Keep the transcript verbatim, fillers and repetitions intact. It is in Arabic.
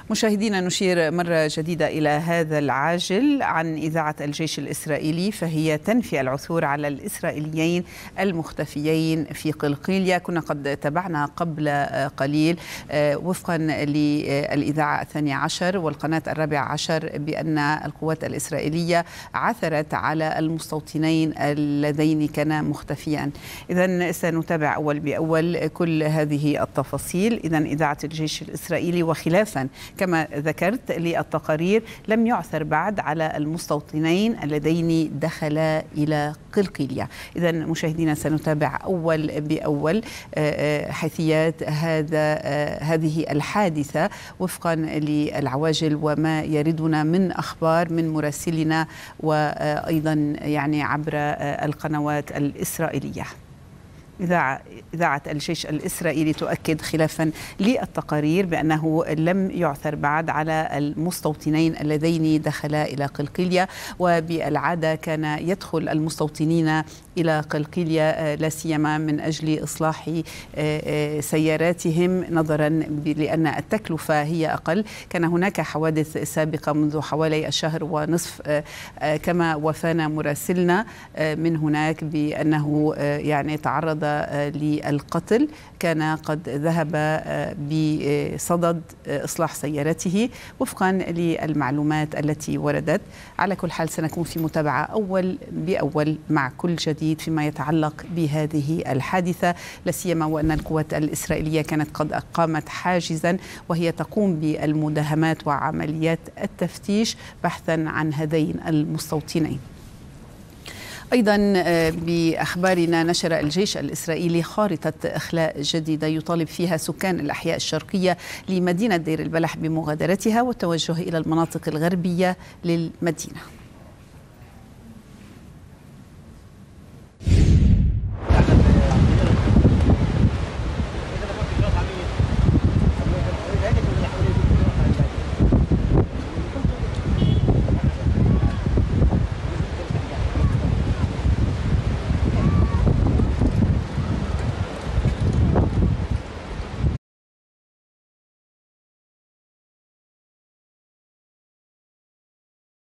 مشاهدينا، نشير مرة جديدة إلى هذا العاجل عن إذاعة الجيش الإسرائيلي، فهي تنفي العثور على الإسرائيليين المختفيين في قلقيلية. كنا قد تابعنا قبل قليل وفقا للإذاعة الثانية عشر والقناة الرابعة عشر بأن القوات الإسرائيلية عثرت على المستوطنين اللذين كانا مختفيان. إذن سنتابع أول بأول كل هذه التفاصيل. إذن إذاعة الجيش الإسرائيلي، وخلافا كما ذكرت للتقارير، لم يعثر بعد على المستوطنين اللذين دخلا إلى قلقيلية. إذن مشاهدينا، سنتابع أول بأول حيثيات هذا هذه الحادثة وفقا للعواجل وما يردنا من أخبار من مراسلنا وأيضا يعني عبر القنوات الإسرائيلية. إذاعة إذاعة الجيش الإسرائيلي تؤكد خلافا للتقارير بأنه لم يعثر بعد على المستوطنين اللذين دخلا إلى قلقيلية، وبالعادة كان يدخل المستوطنين إلى قلقيلية لا سيما من أجل إصلاح سياراتهم، نظرا لأن التكلفة هي أقل. كان هناك حوادث سابقة منذ حوالي الشهر ونصف، كما وفانا مراسلنا من هناك بأنه يعني تعرض للقتل، كان قد ذهب بصدد إصلاح سيارته وفقا للمعلومات التي وردت. على كل حال سنكون في متابعة أول بأول مع كل جديد فيما يتعلق بهذه الحادثة، لا سيما وأن القوات الإسرائيلية كانت قد أقامت حاجزا وهي تقوم بالمداهمات وعمليات التفتيش بحثا عن هذين المستوطنين. أيضا بأخبارنا، نشر الجيش الإسرائيلي خارطة إخلاء جديدة يطالب فيها سكان الأحياء الشرقية لمدينة دير البلح بمغادرتها والتوجه إلى المناطق الغربية للمدينة.